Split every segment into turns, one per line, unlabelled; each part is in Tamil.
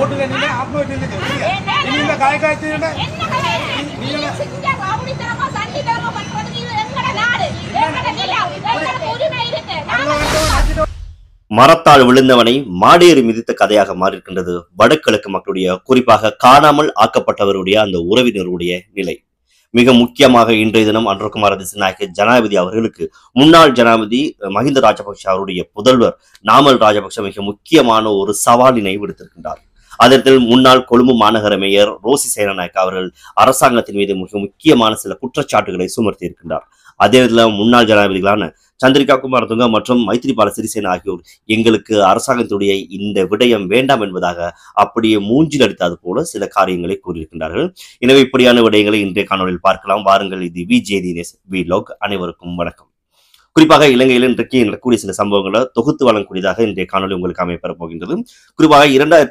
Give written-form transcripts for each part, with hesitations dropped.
மரத்தால் விழுந்தவனை மாடேறி மிதித்த கதையாக மாறியிருக்கின்றது வடகிழக்கு மக்களுடைய, குறிப்பாக காணாமல் ஆக்கப்பட்டவருடைய அந்த உறவினருடைய நிலை. மிக முக்கியமாக இன்றைய தினம் அனுரகுமார திசாநாயக்க ஜனாதிபதி அவர்களுக்கு முன்னாள் ஜனாதிபதி மஹிந்த ராஜபக்ஷ அவருடைய புதல்வர் நாமல் ராஜபக்ஷ மிக முக்கியமான ஒரு சவாலினை விடுத்திருக்கின்றார். அதற்கு முன்னாள் கொழும்பு மாநகர மேயர் ரோசி சேனநாயக்க அவர்கள் அரசாங்கத்தின் மீது மிக முக்கியமான சில குற்றச்சாட்டுகளை சுமர்த்தி இருக்கின்றார். அதே நேரத்தில் முன்னாள் ஜனாதிபதிகளான சந்திரிகா குமாரதுங்க மற்றும் மைத்ரிபால சிறிசேன ஆகியோர் எங்களுக்கு அரசாங்கத்துடைய இந்த விடயம் வேண்டாம் என்பதாக அப்படியே மூஞ்சில் அடித்தது போல சில காரியங்களை கூறியிருக்கின்றார்கள். எனவே இப்படியான விடயங்களை இன்றைய காணொலியில் பார்க்கலாம். வாருங்கள், இது விஜேதினேஸ் வீலாக். அனைவருக்கும் வணக்கம். குறிப்பாக இலங்கையில் இன்றைக்கு நடக்கக்கூடிய சில சம்பவங்களை தொகுத்து வழங்கக்கூடியதாக இன்றைய காணொலி உங்களுக்கு அமைப்பெறப் போகின்றது. குறிப்பாக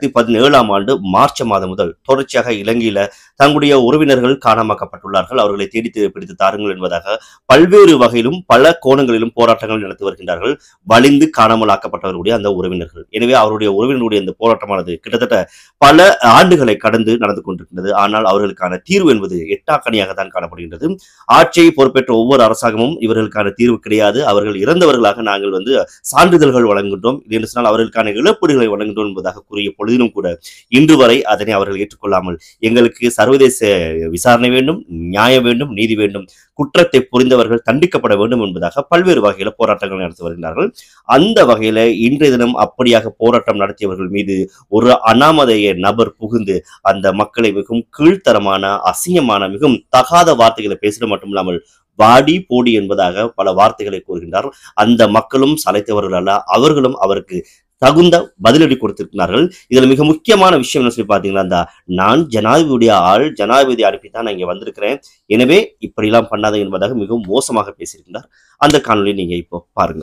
2017 ஆண்டு மார்ச் மாதம் முதல் தொடர்ச்சியாக இலங்கையில தங்களுடைய உறவினர்கள் காணாமக்கப்பட்டுள்ளார்கள், அவர்களை தேடி பிடித்து தாருங்கள் என்பதாக பல்வேறு வகையிலும் பல கோணங்களிலும் போராட்டங்கள் நடத்தி வருகின்றார்கள் வலிந்து காணாமல் ஆக்கப்பட்டவர்களுடைய அந்த உறவினர்கள். எனவே அவருடைய உறவினருடைய இந்த போராட்டமானது கிட்டத்தட்ட பல ஆண்டுகளை கடந்து நடந்து கொண்டிருக்கின்றது. ஆனால் அவர்களுக்கான தீர்வு என்பது எட்டாக்கணியாக தான் காணப்படுகின்றது. ஆட்சியை பொறுப்பேற்ற ஒவ்வொரு அரசாங்கமும் இவர்களுக்கான தீர்வு கிடையாது, அவர்கள் இறந்தவர்களாக நாங்கள் சான்றிதழ்கள் வழங்குகின்றோம், என்று சொன்னால் அவர்களுக்கான இழப்பீடுகளை வழங்குகின்றோம் என்பதாக கூறிய பொழுதிலும் கூட இன்று வரை அதனை அவர்கள் ஏற்றுக்கொள்ளாமல் எங்களுக்கு சர்வதேச விசாரணை வேண்டும், நியாயம் வேண்டும், நீதி வேண்டும், குற்றத்தை புரிந்தவர்கள் தண்டிக்கப்பட வேண்டும் என்பதாக பல்வேறு வகையில போராட்டங்கள் நடத்தி வருகிறார்கள். அந்த வகையில இன்றைய தினம் அப்படியாக போராட்டம் நடத்தியவர்கள் மீது ஒரு அனாமதேய நபர் புகுந்து அந்த மக்களை மிகவும் கீழ்த்தரமான, அசிங்கமான, மிகவும் தகாத வார்த்தைகளை பேசுவது மட்டுமில்லாமல் வாடி போடி என்பதாக பல வார்த்தைகளை கூறுகின்றார். அந்த மக்களும் சலைத்தவர்கள் அல்ல, அவர்களும் அவருக்கு தகுந்த பதிலடி கொடுத்திருக்கிறார்கள். இதுல மிக முக்கியமான விஷயம் என்ன சொல்லி பாத்தீங்கன்னா, நான் ஜனாதிபதியுடைய ஆள், ஜனாதிபதி அனுப்பித்தான் நான் இங்க வந்திருக்கிறேன், எனவே இப்படி எல்லாம் பண்ணாத என்பதாக மிகவும் மோசமாக பேசியிருக்கிறார். அந்த காணொலி நீங்க இப்போ பாருங்க.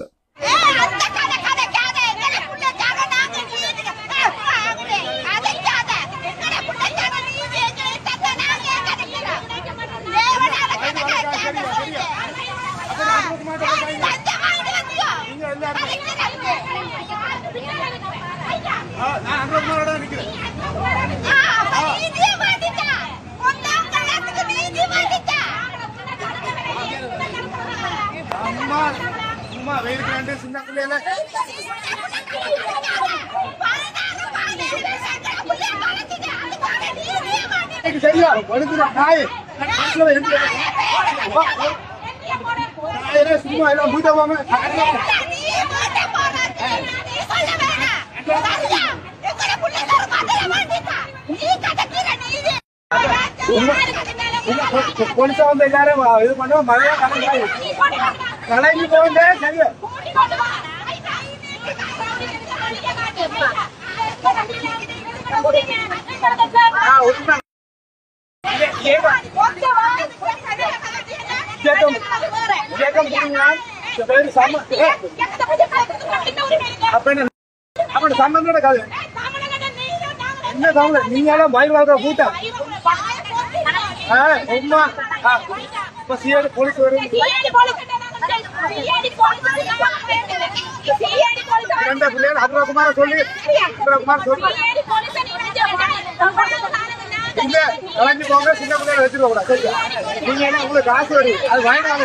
போலீஸா வந்து எல்லாரும் இது பண்ணுவோம், மழையா கலைஞ்சு போகண்டே சரி. சம்பந்தோட கதை என்ன சவுண்ட்? நீங்களும் பயிர் வாழ்ற கூட்டம் போலீஸ் வரும். பிள்ளைகள் அப்ரகுமார சொல்லி இங்க கலைஞ்சு போங்க, சின்ன பிள்ளைகளை வச்சுருக்க கூடாது. நீங்க என்ன உங்களுக்கு காசு வருது, அது வாங்கினாங்க.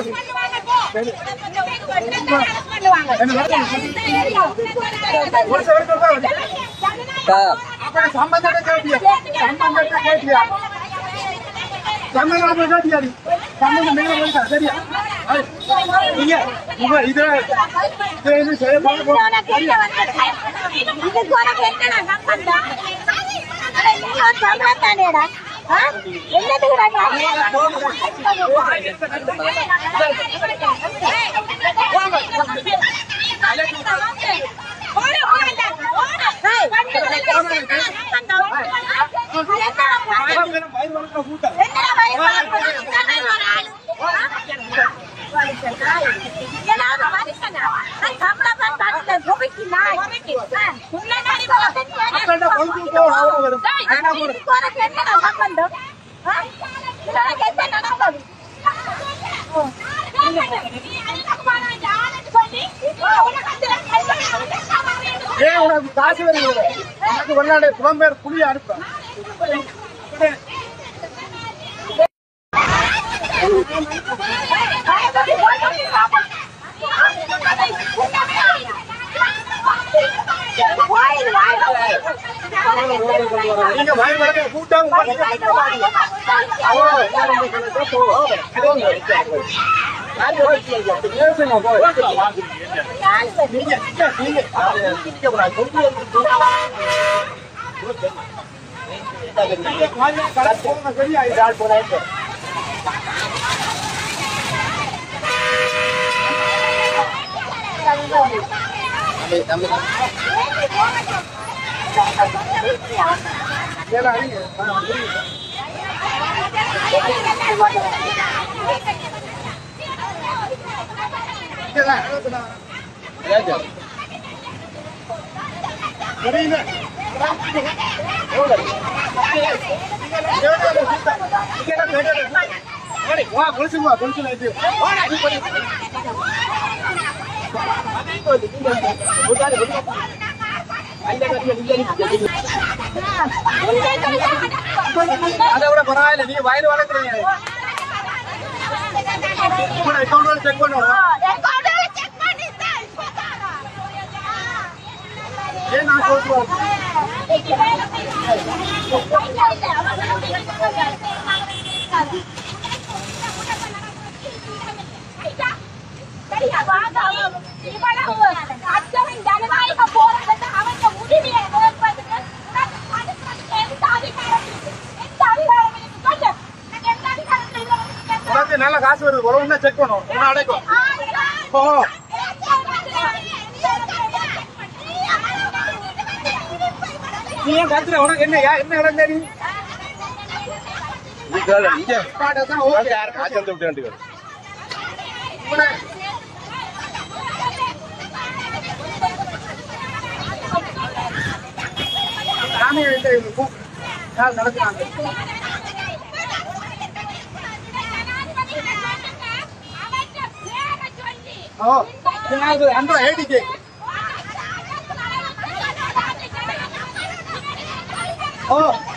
சம்பந்தத்தை கேட்டியா? சம்பந்தத்தை கேட்டியா? சம்பந்தம் கேட்டியாடி? சம்பந்தம் மேல போயிட்டா சரியா? நீங்க இதுல செய்ய காசு வருது எனக்கு வெளிநாடு புலம்பெயர் புலியை அனுப்ப நீங்க பயன்படுத்த கூட்டம் அதை விட பரவாயில்ல நீங்க வயது வளர்க்குறீங்க செக் பண்ணுவோம் ஏன் நான் சொல்றேன் நல்ல காசு வருது உறவுன்னா செக் பண்ணுவோம் அடைக்கும் நீ ஏன் கத்துற உனக்கு என்ன என்ன இடம் தெரியும் நடக்கிறாங்க அந்த ஏடிக்கு ஓ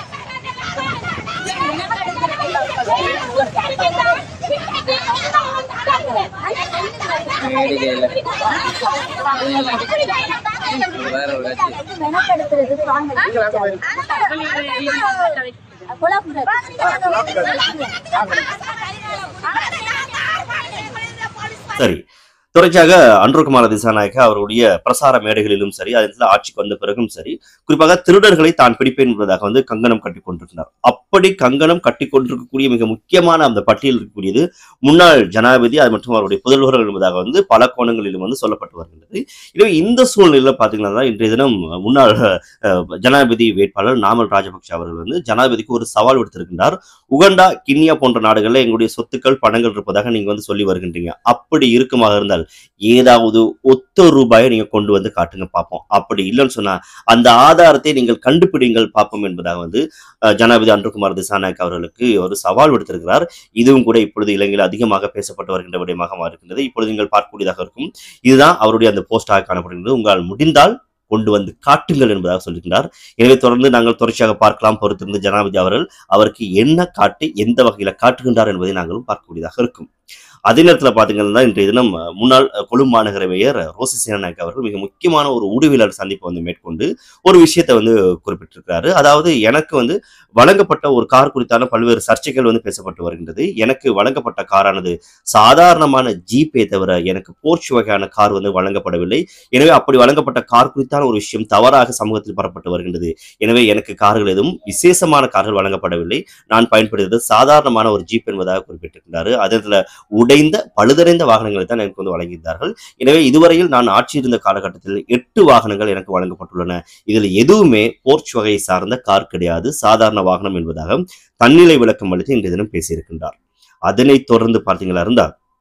சரி, தொடர்ச்சியாக அன்ருகுமார திசாநாயக்க அவருடைய பிரசார மேடைகளிலும் சரி, அதில் ஆட்சிக்கு வந்த பிறகும் சரி, குறிப்பாக திருடர்களை தான் பிடிப்பேன் என்பதாக கங்கணம் கட்டி கொண்டிருக்கிறார். அப்படி கங்கணம் கட்டி கொண்டிருக்கக்கூடிய மிக முக்கியமான அந்த பட்டியல் இருக்கக்கூடியது முன்னாள் ஜனாதிபதி, அது மற்றும் அவருடைய புதல்வர்கள் என்பதாக பல கோணங்களிலும் சொல்லப்பட்டு வருகின்றது. எனவே இந்த சூழ்நிலையில் பார்த்தீங்கன்னா இன்றைய தினம் முன்னாள் ஜனாதிபதி வேட்பாளர் நாமல் ராஜபக்ஷ அவர்கள் ஜனாதிபதிக்கு ஒரு சவால் விடுத்திருக்கின்றார். உகண்டா, கிண்ணியா போன்ற நாடுகளில் எங்களுடைய சொத்துக்கள் பணங்கள் இருப்பதாக நீங்க சொல்லி வருகின்றீங்க. அப்படி இருக்குமாக இருந்தால் ஏதாவது ஒத்த ரூபாயை நீங்க கொண்டு வந்து காட்டுங்க பார்ப்போம். அப்படி இல்லைன்னு சொன்னா அந்த ஆதாரத்தை நீங்கள் கண்டுபிடிங்கள் பார்ப்போம் என்பதாக ஜனாதிபதி அன்ருகுமார் திசாநாயக்க அவர்களுக்கு ஒரு சவால் விடுத்திருக்கிறார். இதுவும் கூட இப்பொழுது இலங்கையில் அதிகமாக பேசப்பட்டு வருகின்ற விடயமாக இருக்கின்றது. இப்பொழுது நீங்கள் பார்க்கக்கூடியதாக இருக்கும். இதுதான் அவருடைய அந்த போஸ்டாக காணப்படுகின்றது. உங்களால் முடிந்தால் கொண்டு வந்து காட்டுங்கள் என்பதாக சொல்லியிருக்கிறார். எனவே தொடர்ந்து நாங்கள் தொடர்ச்சியாக பார்க்கலாம். பொறுத்திருந்து ஜனாதிபதி அவர்கள் அவருக்கு என்ன காட்டி எந்த வகையில காட்டுகின்றார் என்பதை நாங்களும் பார்க்கக்கூடியதாக இருக்கும். அதே நேரத்தில் பார்த்தீங்கன்னா இன்றைய தினம் முன்னாள் கொழும்பு மாநகர மேயர் ரோசி சேனாநாயக்க அவர்கள் மிக முக்கியமான ஒரு ஊடகவியலாளர் சந்திப்பை மேற்கொண்டு ஒரு விஷயத்தை குறிப்பிட்டிருக்கிறாரு. அதாவது எனக்கு வழங்கப்பட்ட ஒரு கார் குறித்தான பல்வேறு சர்ச்சைகள் பேசப்பட்டு வருகின்றது. எனக்கு வழங்கப்பட்ட காரானது சாதாரணமான ஜீப்பே தவிர எனக்கு போர்ச் வகையான கார் வழங்கப்படவில்லை. எனவே அப்படி வழங்கப்பட்ட கார் குறித்தான ஒரு விஷயம் தவறாக சமூகத்தில் பரப்பட்டு வருகின்றது. எனவே எனக்கு கார்கள் எதுவும் விசேஷமான கார்கள் வழங்கப்படவில்லை. நான் பயன்படுத்தியது சாதாரணமான ஒரு ஜீப் என்பதாக குறிப்பிட்டிருக்கிறாரு. அதில் உடைந்த பழுதடைந்த வாகனங்களை தான் எனக்கு வழங்கியிருந்தார்கள். எனவே இதுவரையில் நான் ஆட்சி இருந்த காலகட்டத்தில் 8 வாகனங்கள் எனக்கு வழங்கப்பட்டுள்ளன. இதில் எதுவுமே போர்ச் வகையை சார்ந்த கார் கிடையாது, சாதாரண வாகனம் என்பதாக தன்னிலை விளக்கம் அளித்து இன்றைய தினம் பேசியிருக்கின்றார். அதனைத் தொடர்ந்து பார்த்தீங்களா இருந்தால்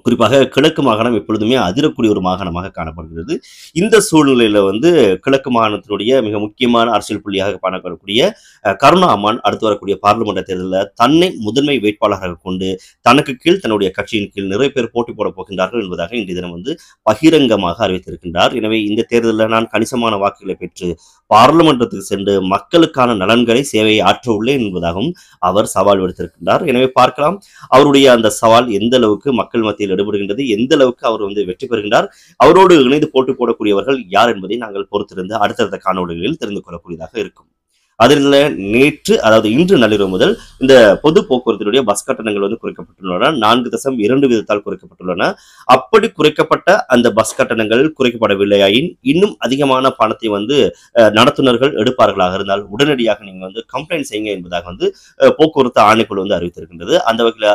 குறிப்பாக கிழக்கு மாகாணம் எப்பொழுதுமே அதிரக்கூடிய ஒரு மாகாணமாக காணப்படுகிறது. இந்த சூழ்நிலையில கிழக்கு மாகாணத்தினுடைய மிக முக்கியமான அரசியல் புள்ளியாக காணப்படக்கூடிய கருணா அம்மான் அடுத்து வரக்கூடிய பாராளுமன்ற தேர்தலில் தன்னை முதன்மை வேட்பாளராக கொண்டு தனக்கு கீழ் தன்னுடைய கட்சியின் கீழ் நிறைய பேர் போட்டி போடப் போகின்றார்கள் என்பதாக இன்றைய தினம் பகிரங்கமாக அறிவித்திருக்கின்றார். எனவே இந்த தேர்தலில் நான் கணிசமான வாக்குகளை பெற்று பாராளுமன்றத்துக்கு சென்று மக்களுக்கான நலன்களை சேவையை ஆற்ற உள்ளேன் என்பதாகவும் அவர் சவால் விடுத்திருக்கின்றார். எனவே பார்க்கலாம் அவருடைய அந்த சவால் எந்த அளவுக்கு மக்கள் மத்தியில் எடுபடுகின்றது, எந்த அளவுக்கு அவர் வெற்றி பெறுகின்றார், அவரோடு இணைந்து போட்டி போடக்கூடியவர்கள் யார் என்பதை நாங்கள் பொறுத்திருந்து அடுத்தடுத்த காணொளிகளில் தெரிந்து கொள்ளக்கூடியதாக இருக்கும். அதில் நேற்று அதாவது இன்று நள்ளிரவு முதல் இந்த பொது போக்குவரத்தினுடைய பஸ் கட்டணங்கள் குறைக்கப்பட்டுள்ளன. 4.2 வீதத்தால் குறைக்கப்பட்டுள்ளன. அப்படி குறைக்கப்பட்ட அந்த பஸ் கட்டணங்கள் குறைக்கப்படவில்லையாயின் இன்னும் அதிகமான பணத்தை நடத்துனர்கள் எடுப்பார்களாக இருந்தால் உடனடியாக நீங்க கம்ப்ளைண்ட் செய்யுங்க என்பதாக போக்குவரத்து ஆணைக்குழு அறிவித்திருக்கின்றது. அந்த வகையில்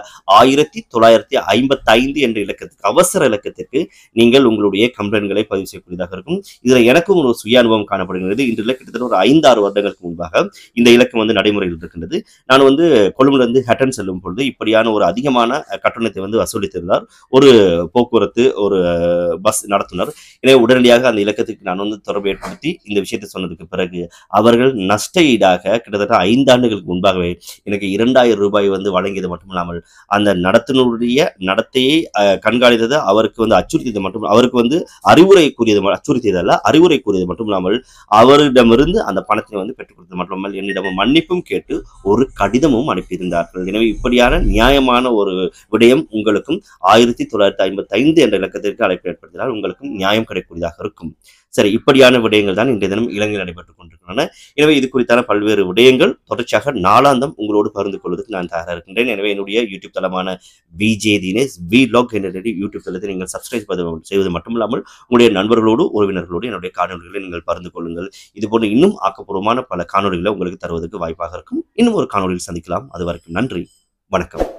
1955 என்ற இலக்கத்துக்கு அவசர இலக்கத்திற்கு நீங்கள் உங்களுடைய கம்ப்ளைண்ட்களை பதிவு செய்யக்கூடியதாக இருக்கும். இதுல எனக்கும் ஒரு சுய அனுபவம் காணப்படுகிறது. இன்று கிட்டத்தட்ட ஒரு 5-6 வருடங்களுக்கு முன்பாக இந்த இலக்கம் நடைமுறையில் இருக்கின்றது. நான் கொழும்புல ஹட்டன் செல்லும் பொழுது இப்படியான ஒரு அதிகமான கட்டணத்தை வசூலித்திருந்தார் ஒரு போக்குவரத்து ஒரு பஸ் நடத்துனர். எனவே உடனடியாக அந்த இலக்கத்துக்கு நான் தொடர்பு ஏற்படுத்தி இந்த விஷயத்தை சொன்னதுக்கு பிறகு அவர்கள் நஷ்ட ஈடாக கிட்டத்தட்ட 5 ஆண்டுகளுக்கு முன்பாகவே எனக்கு 2000 ரூபாய் வழங்கியது மட்டுமில்லாமல் அந்த நடத்துனருடைய நடத்தையை கண்காணித்தது அவருக்கு அச்சுறுத்தியது மட்டும் அவருக்கு அறிவுரை கூறியது அச்சுறுத்தியதல்ல அறிவுரை கூறியது மட்டும் இல்லாமல் அவரிடமிருந்து அந்த பணத்தை பெற்றுக் கொடுத்தது மட்டுமல்ல என்னிடம் மன்னிப்பும் கேட்டு ஒரு கடிதமும் அனுப்பியிருந்தார்கள். எனவே இப்படியான நியாயமான ஒரு விடயம் உங்களுக்கும் 1955 என்ற இலக்கத்திற்கு அழைப்பு ஏற்படுத்தினால் உங்களுக்கும் நியாயம் கிடைக்கக்கூடியதாக இருக்கும். சரி, இப்படியான விடயங்கள் தான் இன்றைய தினம் இலங்கையில் நடைபெற்றுக் கொண்டிருக்கின்றன. எனவே இது குறித்தான பல்வேறு விடயங்கள் தொடர்ச்சியாக நாளாந்தம் உங்களோடு பகிர்ந்து கொள்வதற்கு நான் தயாராக இருக்கின்றேன். எனவே என்னுடைய யூடியூப் தளமான விஜே தினேஷ் vlog என்ற யூடியூப் தளத்தை நீங்கள் சப்ஸ்கிரைப் செய்வது மட்டுமில்லாமல் உங்களுடைய நண்பர்களோடு உறவினர்களோடு என்னுடைய காணொலிகளை நீங்கள் பகிர்ந்து கொள்ளுங்கள். இதுபோன்று இன்னும் ஆக்கப்பூர்வமான பல காணொலிகளை உங்களுக்கு தருவதற்கு வாய்ப்பாக இருக்கும். இன்னும் ஒரு காணொலியில் சந்திக்கலாம். அது வரைக்கும் நன்றி, வணக்கம்.